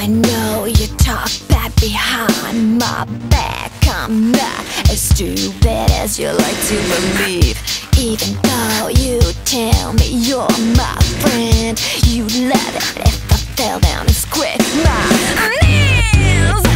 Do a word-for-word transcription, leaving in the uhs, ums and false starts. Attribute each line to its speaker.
Speaker 1: I know you talk bad behind my back. I'm not as stupid as you like to believe. Even though you tell me you're my friend, you'd love it if I fell down and squished my knees.